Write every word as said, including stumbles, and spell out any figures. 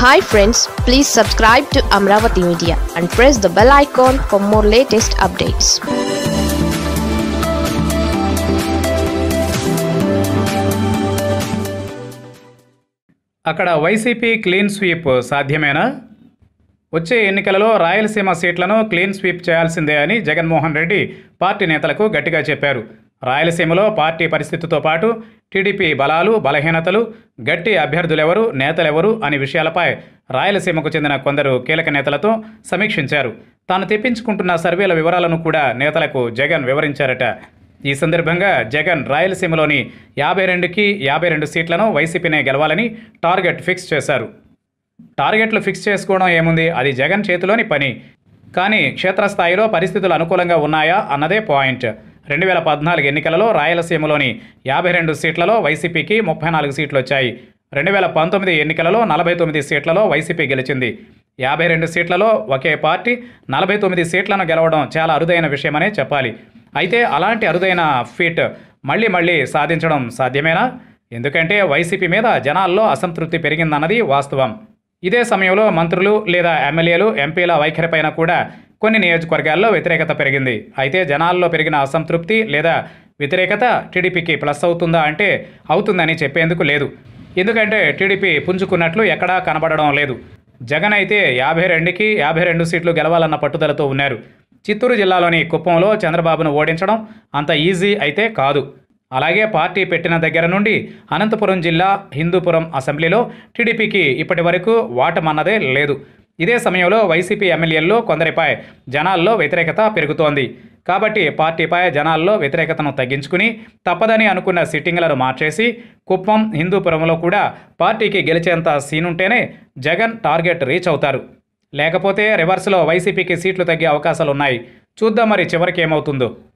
Hi friends, please subscribe to Amaravathi Media and press the bell icon for more latest updates. అక్కడ YCP clean sweep సాధ్యమేనా? వచ్చే ఎన్నికలలో రాయలసీమ సీట్లను clean sweep చేయాల్సిందే అని జగన్మోహన్ రెడ్డి పార్టీ నేతలకు గట్టిగా చెప్పారు. రాయలసీమలో పార్టీ పరిస్థితితో పాటు టీడీపీ బలాలు, బలహీనతలు, గట్టి అభ్యర్థులెవరు, నేతలెవరు అనే విషయాలపై రాయలసీమకు చెందిన కొందరు కీలక నేతలతో సమీక్షించారు. తాను తెప్పించుకుంటున్న సర్వేల వివరాలను కూడా నేతలకు జగన్ వివరించారట. ఈ సందర్భంగా జగన్ రాయలసీమలోని యాభై రెండుకి యాభై రెండు సీట్లను వైసీపీనే గెలవాలని టార్గెట్ ఫిక్స్ చేశారు. టార్గెట్లు ఫిక్స్ చేసుకోవడం ఏముంది, అది జగన్ చేతిలోని పని. కానీ క్షేత్రస్థాయిలో పరిస్థితులు అనుకూలంగా ఉన్నాయా అన్నదే పాయింట్. రెండు వేల పద్నాలుగు ఎన్నికలలో రాయలసీమలోని యాభై రెండు సీట్లలో వైసీపీకి ముప్పై నాలుగు సీట్లు వచ్చాయి. రెండు వేల పంతొమ్మిది ఎన్నికలలో నలభై తొమ్మిది సీట్లలో వైసీపీ గెలిచింది. యాభై రెండు సీట్లలో ఒకే పార్టీ నలభై తొమ్మిది సీట్లను గెలవడం చాలా అరుదైన విషయమనే చెప్పాలి. అయితే అలాంటి అరుదైన ఫీట్ మళ్ళీ మళ్ళీ సాధించడం సాధ్యమేనా? ఎందుకంటే వైసీపీ మీద జనాల్లో అసంతృప్తి పెరిగిందన్నది వాస్తవం. ఇదే సమయంలో మంత్రులు లేదా ఎమ్మెల్యేలు, ఎంపీల వైఖరిపైన కూడా కొన్ని నియోజకవర్గాల్లో వ్యతిరేకత పెరిగింది. అయితే జనాల్లో పెరిగిన అసంతృప్తి లేదా వ్యతిరేకత టీడీపీకి ప్లస్ అవుతుందా అంటే అవుతుందని చెప్పేందుకు లేదు. ఎందుకంటే టీడీపీ పుంజుకున్నట్లు ఎక్కడా కనబడడం లేదు. జగన్ అయితే యాభై రెండుకి యాభై రెండు సీట్లు గెలవాలన్న పట్టుదలతో ఉన్నారు. చిత్తూరు జిల్లాలోని కుప్పంలో చంద్రబాబును ఓడించడం అంత ఈజీ అయితే కాదు. అలాగే పార్టీ పెట్టిన దగ్గర నుండి అనంతపురం జిల్లా హిందూపురం అసెంబ్లీలో టీడీపీకి ఇప్పటి వరకు వాటమన్నదే లేదు. ఇదే సమయంలో వైసీపీ ఎమ్మెల్యేల్లో కొందరిపై జనాల్లో వ్యతిరేకత పెరుగుతోంది. కాబట్టి పార్టీపై జనాల్లో వ్యతిరేకతను తగ్గించుకుని తప్పదని అనుకున్న సిట్టింగ్లను మార్చేసి కుప్పం, హిందూపురంలో కూడా పార్టీకి గెలిచేంత సీనుంటేనే జగన్ టార్గెట్ రీచ్ అవుతారు. లేకపోతే రివర్స్లో వైసీపీకి సీట్లు తగ్గే అవకాశాలున్నాయి. చూద్దాం మరి చివరికి ఏమవుతుందో.